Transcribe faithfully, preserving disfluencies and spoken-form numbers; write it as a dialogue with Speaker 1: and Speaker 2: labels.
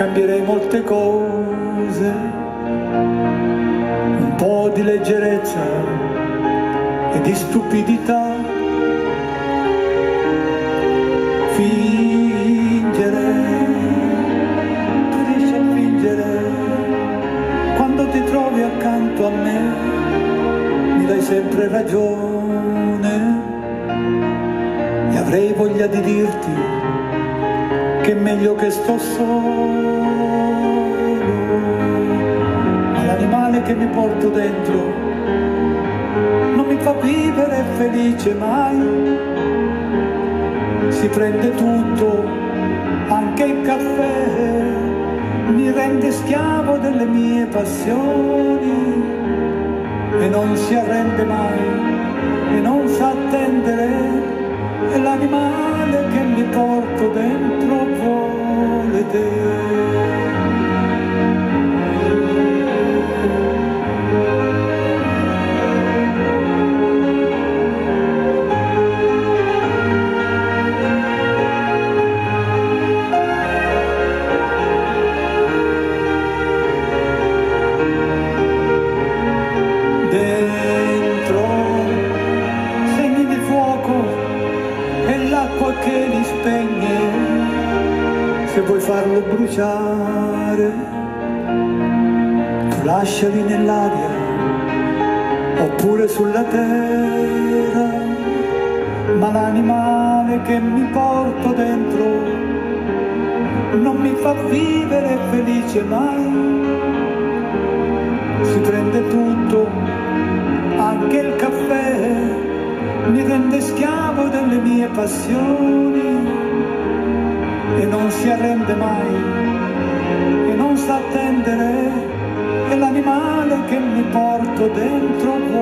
Speaker 1: cambierei molte cose, un po' di leggerezza e di stupidità, fingere, tu riesci a fingere, quando ti trovi accanto a me, mi dai sempre ragione, e avrei voglia di dirti che è meglio che sto solo, ma l'animale che mi porto dentro non mi fa vivere felice mai, si prende tutto, anche il caffè, mi rende schiavo delle mie passioni, e non si arrende mai, e non sa attendere, è l'animale che mi porto dentro vuole te. Che li spegne, se vuoi farlo bruciare, tu lasciali nell'aria oppure sulla terra, ma l'animale che mi porto dentro non mi fa vivere felice mai, si prende tutto, anche il caffè, mi rende schiavo delle mie passioni, e non si arrende mai, e non sa attendere, è l'animale che mi porto dentro